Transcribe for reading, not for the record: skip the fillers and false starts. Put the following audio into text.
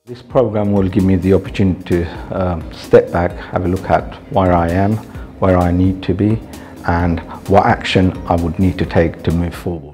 This program will give me the opportunity to step back, have a look at where I am, where I need to be, and what action I would need to take to move forward.